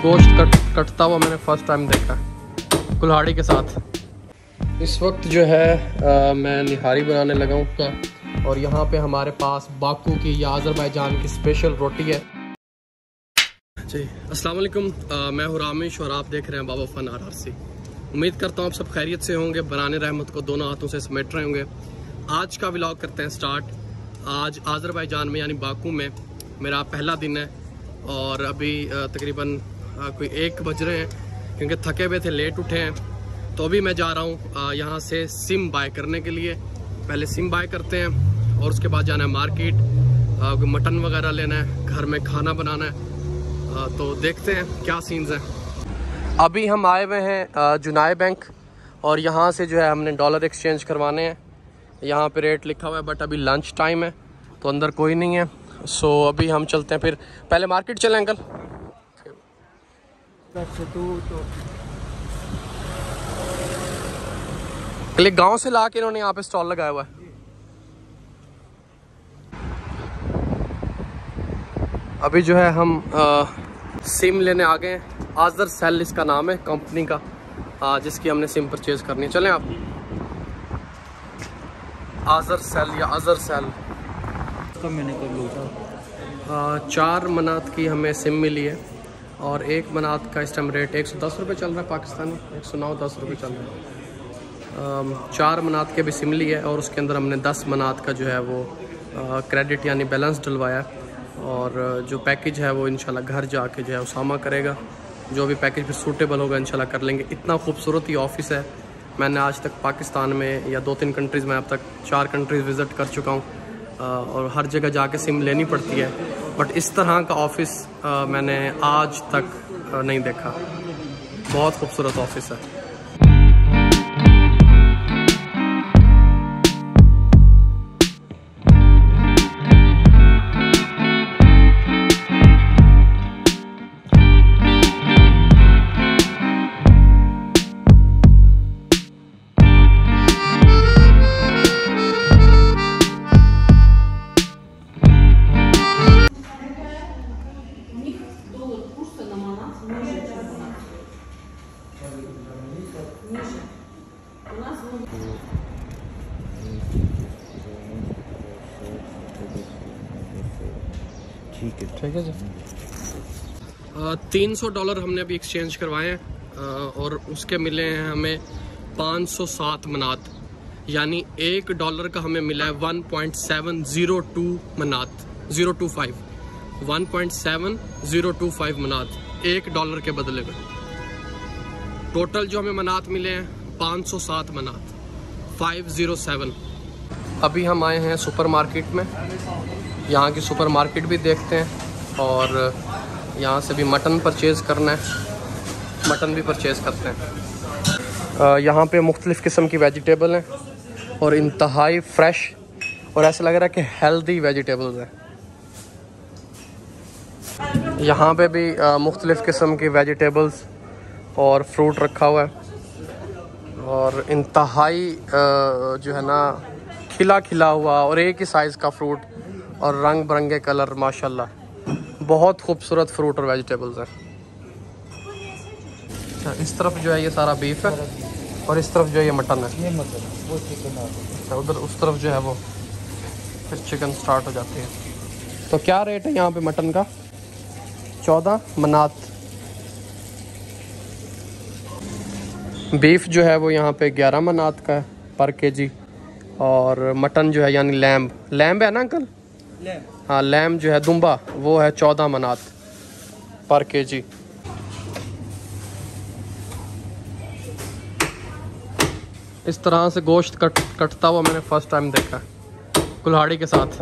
गोश्त कटता हुआ मैंने फर्स्ट टाइम देखा कुल्हाड़ी के साथ। इस वक्त जो है मैं निहारी बनाने लगा हूँ और यहाँ पे हमारे पास बाकू की या अज़रबैजान की स्पेशल रोटी है जी। अस्सलाम वालेकुम, मैं हूँ रामेश और आप देख रहे हैं बाबा फन RRC। उम्मीद करता हूँ आप सब खैरियत से होंगे, बनाने रहमत को दोनों हाथों से समेट रहे होंगे। आज का व्लॉग करते हैं स्टार्ट। आज अज़रबैजान में यानी बाकू में मेरा पहला दिन है और अभी तकरीबन कोई 1 बज रहे हैं क्योंकि थके हुए थे, लेट उठे हैं। तो अभी मैं जा रहा हूँ यहाँ से सिम बाय करने के लिए। पहले सिम बाय करते हैं और उसके बाद जाना है मार्केट, मटन वगैरह लेना है, घर में खाना बनाना है। तो देखते हैं क्या सीन्स हैं। अभी हम आए हुए हैं जुनाई बैंक और यहाँ से जो है हमने डॉलर एक्सचेंज करवाने हैं। यहाँ पे रेट लिखा हुआ है बट अभी लंच टाइम है तो अंदर कोई नहीं है। सो अभी हम चलते हैं, फिर पहले मार्केट चलें अंकल। गांव से ला के इन्होंने यहाँ पे स्टॉल लगाया हुआ है। अभी जो है हम सिम लेने आ गए हैं। आज़र सेल इसका नाम है कंपनी का, जिसकी हमने सिम परचेज करनी है। चलें आप। आज़र सेल या अज़र सेल तो मैंने कब लूटा 4 मनात की हमें सिम मिली है और 1 मनात का इस टाइम रेट 110 रुपये चल रहा है पाकिस्तानी, 109-10 रुपये चल रहा है। 4 मनात की अभी सिम ली है और उसके अंदर हमने 10 मनात का जो है वो क्रेडिट यानी बैलेंस डलवाया है। और जो पैकेज है वो इंशाल्लाह घर जाके जो है उसामा करेगा। जो भी पैकेज फिर सूटेबल होगा इंशाल्लाह कर लेंगे। इतना खूबसूरत ही ऑफिस है। मैंने आज तक पाकिस्तान में या 2-3 कंट्रीज़ में अब तक 4 कंट्रीज़ विज़िट कर चुका हूँ और हर जगह जाके सिम लेनी पड़ती है, बट इस तरह का ऑफिस मैंने आज तक नहीं देखा। बहुत खूबसूरत ऑफिस है। ठीक है जी। $300 हमने अभी एक्सचेंज करवाए हैं और उसके मिले हैं हमें 507 मनात, यानी $1 का हमें मिला है 1.702 मनात, 025 1.7025 मनात $1 के बदले में। टोटल जो हमें मनात मिले हैं 507 मनात, 507। अभी हम आए हैं सुपर मार्केट में। यहाँ की सुपर मार्केट भी देखते हैं और यहाँ से भी मटन परचेज़ करना है, मटन भी परचेज़ करते हैं। यहाँ पे मुख्तलिफ़ किस्म की वेजिटेबल हैं और इंतहाई फ्रेश और ऐसा लग रहा है कि हेल्दी वेजिटेबल्स हैं। यहाँ पे भी मुख्तलिफ़ किस्म की वेजिटेबल्स और फ्रूट रखा हुआ है और इंतहाई जो है ना खिला खिला हुआ और एक ही साइज़ का फ्रूट और रंग बिरंगे कलर, माशाल्लाह बहुत खूबसूरत फ्रूट और वेजिटेबल्स हैं। अच्छा, इस तरफ जो है ये सारा बीफ है और इस तरफ जो है ये मटन है। ये मतलब वो चिकन है। अच्छा, उधर उस तरफ जो है वो फिर चिकन स्टार्ट हो जाती है। तो क्या रेट है यहाँ पे मटन का? 14 मनात। बीफ जो है वो यहाँ पे 11 मनात का है पर केजी और मटन जो है यानी लैम्ब है ना अंकल? हाँ, लैम जो है दुम्बा वो है 14 मनात पर केजी। इस तरह से गोश्त कटता हुआ मैंने फर्स्ट टाइम देखा कुल्हाड़ी के साथ।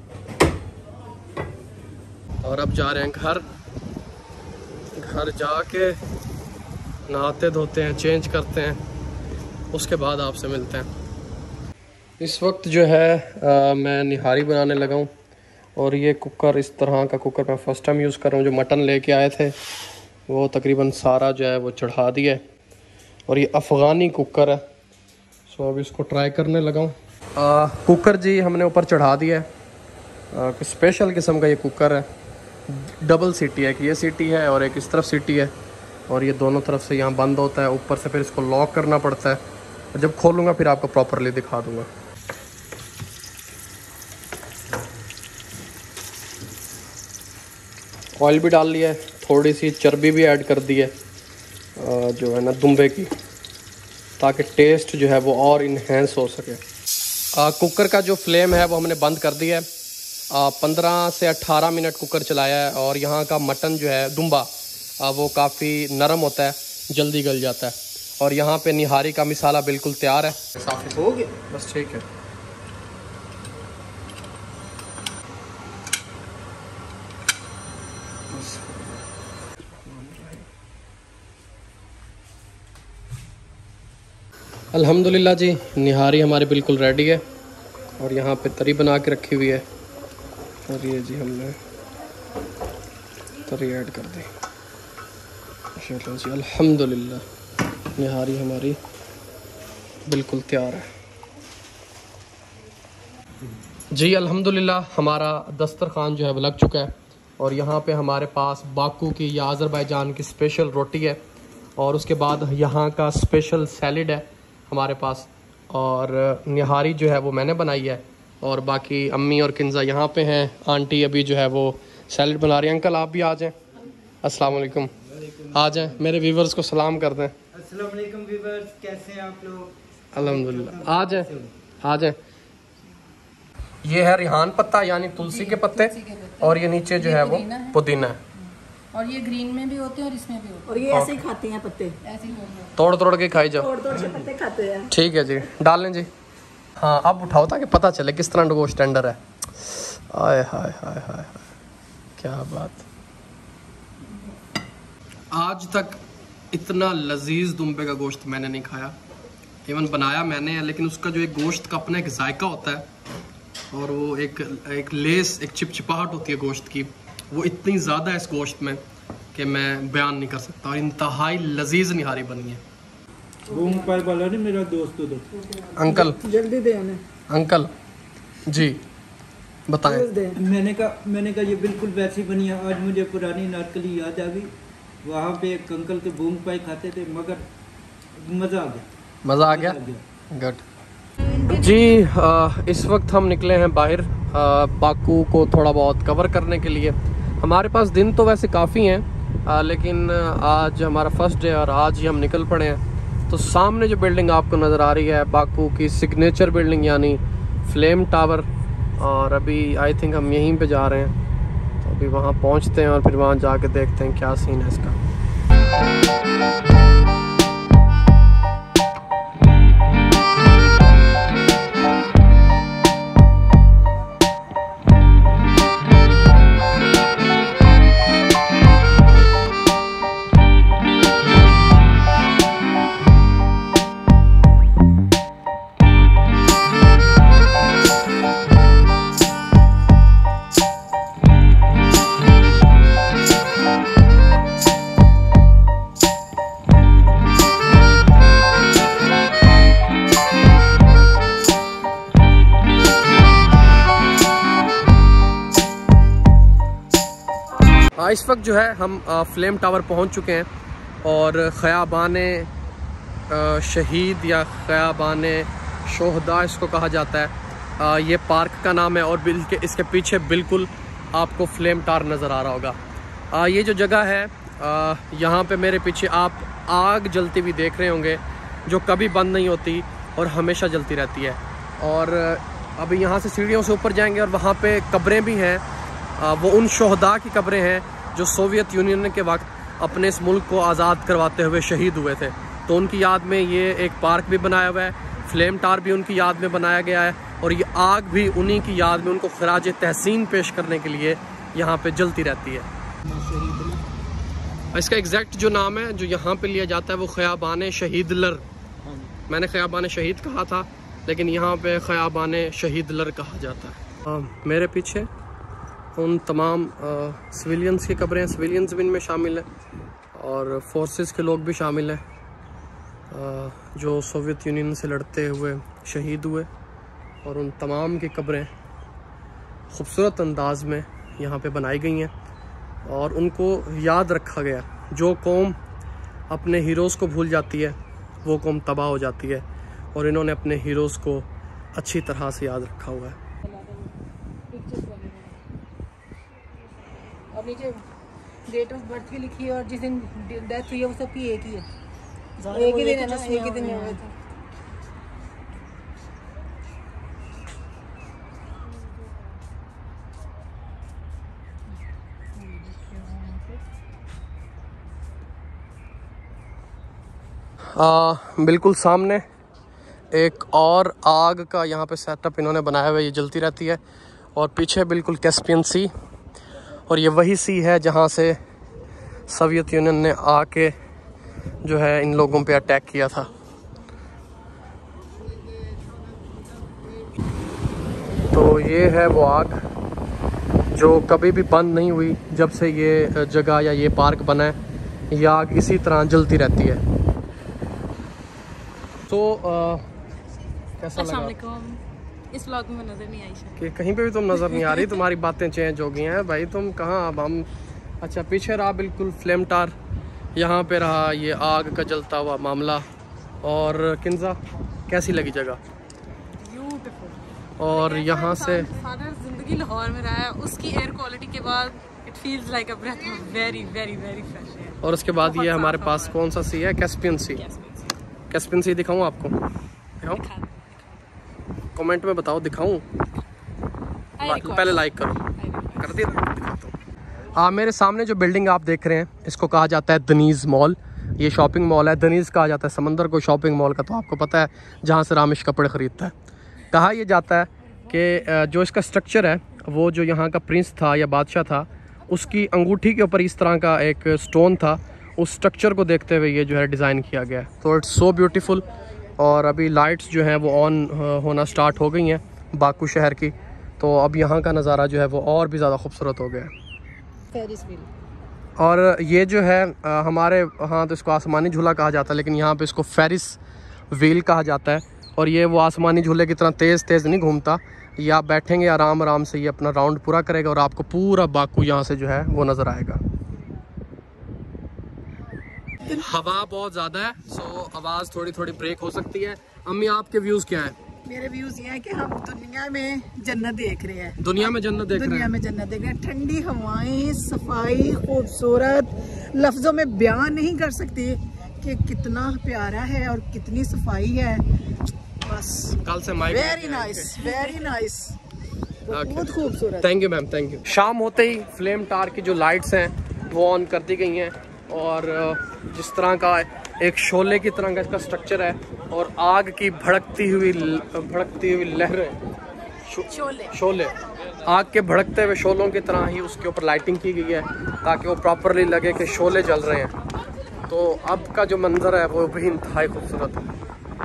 और अब जा रहे हैं घर जाके नहाते धोते हैं, चेंज करते हैं, उसके बाद आपसे मिलते हैं। इस वक्त जो है मैं निहारी बनाने लगा हूँ और ये कुकर, इस तरह का कुकर मैं फ़र्स्ट टाइम यूज़ कर रहा हूँ। जो मटन लेके आए थे वो तकरीबन सारा जो है वो चढ़ा दिया है और ये अफ़गानी कुकर है। सो अब इसको ट्राई करने लगा हूँ। कुकर जी हमने ऊपर चढ़ा दिया है, स्पेशल किस्म का ये कुकर है डबल सीटी है, एक ये सीटी है और एक इस तरफ सीटी है, और ये दोनों तरफ से यहाँ बंद होता है, ऊपर से फिर इसको लॉक करना पड़ता है, और जब खोलूँगा फिर आपको प्रॉपरली दिखा दूँगा। ऑयल भी डाल लिया है, थोड़ी सी चर्बी भी ऐड कर दी है जो है ना दुम्बे की, ताकि टेस्ट जो है वो और इन्हेंस हो सके। कुकर का जो फ्लेम है वो हमने बंद कर दिया है। 15 से 18 मिनट कुकर चलाया है, और यहाँ का मटन जो है दुम्बा वो काफ़ी नरम होता है, जल्दी गल जाता है। और यहाँ पे निहारी का मिसाला बिल्कुल तैयार है। साफ हो गया, बस ठीक है। अल्हम्दुलिल्लाह जी, निहारी हमारी बिल्कुल रेडी है, और यहाँ पे तरी बना के रखी हुई है, और ये जी हमने तरी ऐड कर दी। चलो जी, अल्हम्दुलिल्लाह निहारी हमारी बिल्कुल तैयार है जी। अल्हम्दुलिल्लाह हमारा दस्तरखान जो है वो लग चुका है, और यहाँ पे हमारे पास बाकू की या अज़रबैजान की स्पेशल रोटी है, और उसके बाद यहाँ का स्पेशल सैलड है हमारे पास, और निहारी जो है वो मैंने बनाई है, और बाकी अम्मी और किंजा यहाँ पे हैं। आंटी अभी जो है वो सैलड बना रही है। अंकल आप भी आ जाएं। अस्सलाम वालेकुम, आ जाएं, मेरे व्यूवर्स को सलाम कर दें। अस्सलाम वालेकुम व्यूवर्स, कैसे हैं आप लोग? अल्हम्दुलिल्लाह, आ जाएं, आ जाएं। ये है रिहान पत्ता यानी तुलसी के पत्ते, और ये नीचे जो है वो पुदीना है, और ये ग्रीन में भी होते हैं और इसमें भी होते हैं, और ये ऐसे ही खाते हैं पत्ते, ऐसे ही होते हैं। तोड़ तोड़ के खाई जाओ। तोड़ के पत्ते खाते हैं। ठीक है जी, डाल लें जी। हाँ, अब उठाओ ताकि पता चले किस तरह गोश्त टेंडर है। आय हाय हाय हाय, क्या बात। आज तक इतना लजीज दुम्बे का गोश्त मैंने नहीं खाया। इवन बनाया मैंने है, लेकिन उसका जो एक गोश्त का अपना एक जायका होता है, और वो एक लेस, एक चिपचिपाहट होती है गोश्त की, वो इतनी ज़्यादा है इस गोश्त में कि मैं बयान नहीं कर सकता। और इंतहाई लजीज निहारी बनी है। बूम पाई वाला नहीं मेरा दोस्त उधर। अंकल जल्दी दे उन्हें। अंकल जी बताएं। मैंने कहा ये बिल्कुल वैसी बनी है। आज मुझे पुरानी नारकली याद आ गई। वहाँ पे एक अंकल के बूम पाई खाते थे, मगर मज़ा आ गया। मज़ा आ गया, गुड जी। इस वक्त हम निकले हैं बाहर बाकू को थोड़ा बहुत कवर करने के लिए। हमारे पास दिन तो वैसे काफ़ी हैं, लेकिन आज हमारा फर्स्ट डे और आज ही हम निकल पड़े हैं। तो सामने जो बिल्डिंग आपको नज़र आ रही है बाकू की सिग्नेचर बिल्डिंग यानी फ्लेम टावर, और अभी आई थिंक हम यहीं पे जा रहे हैं। तो अभी वहाँ पहुँचते हैं और फिर वहाँ जाके देखते हैं क्या सीन है इसका। इस वक्त जो है हम फ्लेम टावर पहुंच चुके हैं, और ख़याबान शहीद या ख़याबान शोहदा इसको कहा जाता है। ये पार्क का नाम है, और इसके पीछे बिल्कुल आपको फ्लेम टावर नज़र आ रहा होगा। ये जो जगह है, यहाँ पे मेरे पीछे आप आग जलती हुई देख रहे होंगे, जो कभी बंद नहीं होती और हमेशा जलती रहती है। और अभी यहाँ से सीढ़ियों से ऊपर जाएंगे, और वहाँ पे कब्रें भी हैं। वो उन शोहदा की कब्रें हैं जो सोवियत यूनियन के वक्त अपने इस मुल्क को आज़ाद करवाते हुए शहीद हुए थे। तो उनकी याद में ये एक पार्क भी बनाया हुआ है, फ्लेम टावर भी उनकी याद में बनाया गया है, और ये आग भी उन्हीं की याद में उनको खराज तहसीन पेश करने के लिए यहाँ पे जलती रहती है। इसका एग्जैक्ट जो नाम है जो यहाँ पे लिया जाता है वो ख़याबान शहीद लर। मैंने ख़याबान शहीद कहा था, लेकिन यहाँ पे ख़याबान शहीद लर कहा जाता है। मेरे पीछे उन तमाम सिविलियंस की कब्रें, सिविलियंस भी इनमें शामिल हैं, और फोर्सेस के लोग भी शामिल हैं जो सोवियत यूनियन से लड़ते हुए शहीद हुए, और उन तमाम की कब्रें खूबसूरत अंदाज में यहाँ पे बनाई गई हैं। और उनको याद रखा गया। जो कौम अपने हीरोज़ को भूल जाती है वो कौम तबाह हो जाती है, और इन्होंने अपने हीरोज़ को अच्छी तरह से याद रखा हुआ है। और नीचे डेट ऑफ बर्थ भी लिखी है और जिस दिन डेथ हुई है वो सबकी एक ही है, एक ही दिन है ना, एक ही दिन में हुए थे। बिल्कुल सामने एक और आग का यहाँ पे सेटअप इन्होंने बनाया हुआ है, ये जलती रहती है। और पीछे बिल्कुल कैस्पियन सी, और ये वही सी है जहाँ से सोवियत यूनियन ने आके जो है इन लोगों पे अटैक किया था। तो ये है वो आग जो कभी भी बंद नहीं हुई। जब से ये जगह या ये पार्क बना है, ये आग इसी तरह जलती रहती है। तो कैसा लगा? इस व्लॉग में नजर नहीं आई कि कहीं पे भी तुम नज़र नहीं आ रही, तुम्हारी बातें चेंज हो गई हैं भाई। तुम कहाँ अब हम? अच्छा, पीछे रहा बिल्कुल फ्लेम टार, यहाँ पे रहा ये आग का जलता हुआ मामला। और किन्जा कैसी लगी जगह? ब्यूटीफुल। और यहाँ से सारा जिंदगी लाहौर में रहा है, उसकी एयर क्वालिटी के बाद it feels like a breath of very very very fresh air. और उसके बाद ये हमारे पास कौन सा सी है? कैस्पियन सी। कैस्पियन सी दिखाऊँ आपको? दिखाऊँ? कमेंट में बताओ, दिखाऊँ? पहले लाइक करो, कर दिया, दिखाता हूँ। मेरे सामने जो बिल्डिंग आप देख रहे हैं इसको कहा जाता है दनीज़ मॉल। ये शॉपिंग मॉल है, दनीज़ कहा जाता है समंदर को शॉपिंग मॉल का। तो आपको पता है जहाँ से रामिश कपड़े ख़रीदता है। कहा यह जाता है कि जो इसका स्ट्रक्चर है, वो जो यहाँ का प्रिंस था या बादशाह था, उसकी अंगूठी के ऊपर इस तरह का एक स्टोन था। उस स्ट्रक्चर को देखते हुए ये जो है डिज़ाइन किया गया है। तो इट्स सो ब्यूटीफुल। और अभी लाइट्स जो हैं वो ऑन होना स्टार्ट हो गई हैं बाकू शहर की। तो अब यहाँ का नज़ारा जो है वो और भी ज़्यादा खूबसूरत हो गया है। Ferris wheel. और ये जो है हमारे यहाँ तो इसको आसमानी झूला कहा जाता है, लेकिन यहाँ पे इसको फेरिस व्हील कहा जाता है। और ये वो आसमानी झूले की तरह तेज़ तेज़ नहीं घूमता। ये आप बैठेंगे आराम आराम से, ये अपना राउंड पूरा करेगा और आपको पूरा बाकू यहाँ से जो है वो नज़र आएगा। हवा बहुत ज़्यादा है, सो आवाज़ थोड़ी थोड़ी ब्रेक हो सकती है। अम्मी, आपके व्यूज़ क्या हैं? मेरे व्यूज ये हैं कि हम दुनिया में जन्नत देख रहे हैं। दुनिया में जन्नत देख रहे हैं। दुनिया में जन्नत देख रहे हैं। ठंडी हवाएं, सफाई, खूबसूरत, लफ्जों में बयान नहीं कर सकती कि कितना प्यारा है और कितनी सफाई है। बस कल से माइक वेरी नाइस, वेरी नाइस, बहुत खूबसूरत। Thank you ma'am, thank you. शाम होते ही फ्लेम टार की जो लाइट्स हैं वो ऑन कर दी गई हैं। और जिस तरह का एक शोले की तरह का इसका स्ट्रक्चर है, और आग की भड़कती हुई लहरें, शोले आग के भड़कते हुए शोलों की तरह ही उसके ऊपर लाइटिंग की गई है ताकि वो प्रॉपरली लगे कि शोले जल रहे हैं। तो अब का जो मंजर है वो भी इंतहाई खूबसूरत है।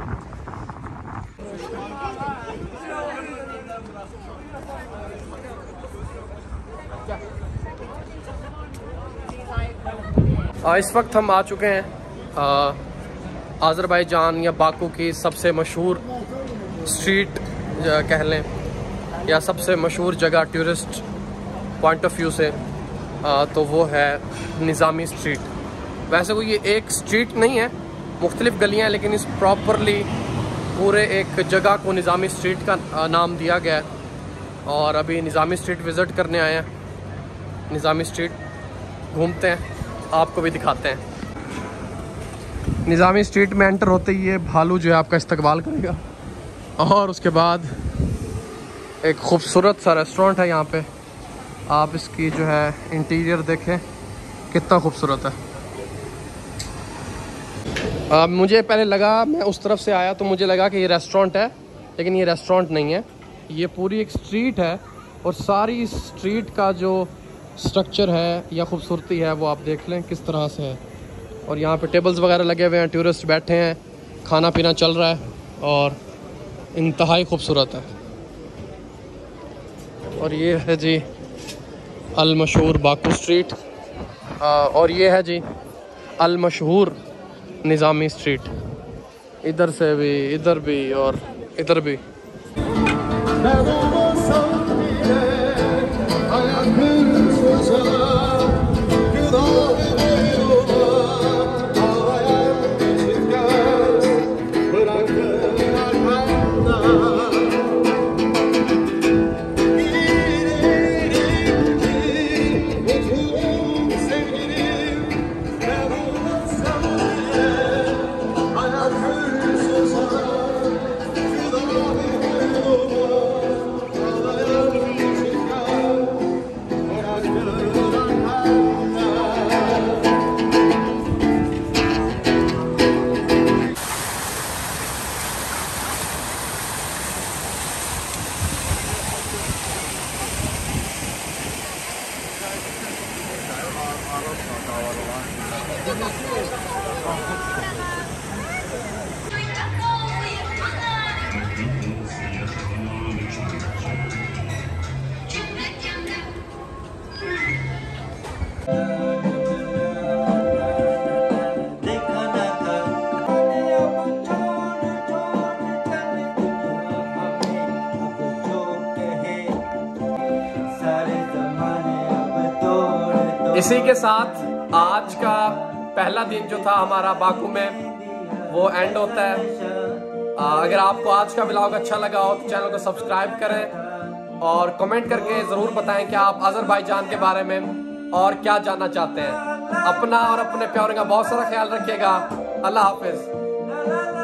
इस वक्त हम आ चुके हैं आज़रबाईजान या बाकू की सबसे मशहूर स्ट्रीट कह लें, या सबसे मशहूर जगह टूरिस्ट पॉइंट ऑफ व्यू से, तो वो है निज़ामी स्ट्रीट। वैसे कोई ये एक स्ट्रीट नहीं है, मुख्तलिफ गलियां हैं, लेकिन इस प्रॉपरली पूरे एक जगह को निज़ामी स्ट्रीट का नाम दिया गया है। और अभी निज़ामी स्ट्रीट विज़िट करने आए हैं। निज़ामी स्ट्रीट घूमते हैं, आपको भी दिखाते हैं। निज़ामी स्ट्रीट में एंटर होते ही ये भालू जो है आपका इस्तकबाल करेगा। और उसके बाद एक खूबसूरत सा रेस्टोरेंट है यहाँ पे। आप इसकी जो है इंटीरियर देखें कितना खूबसूरत है। मुझे पहले लगा, मैं उस तरफ से आया तो मुझे लगा कि ये रेस्टोरेंट है, लेकिन ये रेस्टोरेंट नहीं है। ये पूरी एक स्ट्रीट है और सारी स्ट्रीट का जो स्ट्रक्चर है या खूबसूरती है वो आप देख लें किस तरह से है। और यहाँ पे टेबल्स वगैरह लगे हुए हैं, टूरिस्ट बैठे हैं, खाना पीना चल रहा है और इंतहाई खूबसूरत है। और ये है जी अल मशहूर बाकू स्ट्रीट, और ये है जी अल मशहूर निज़ामी स्ट्रीट। इधर से भी, इधर भी और इधर भी। इसी के साथ आज का पहला दिन जो था हमारा बाकू में वो एंड होता है। अगर आपको आज का ब्लॉग अच्छा लगा हो तो चैनल को सब्सक्राइब करें और कमेंट करके ज़रूर बताएं कि आप अज़रबैजान के बारे में और क्या जानना चाहते हैं। अपना और अपने प्यारों का बहुत सारा ख्याल रखिएगा। अल्लाह हाफिज़।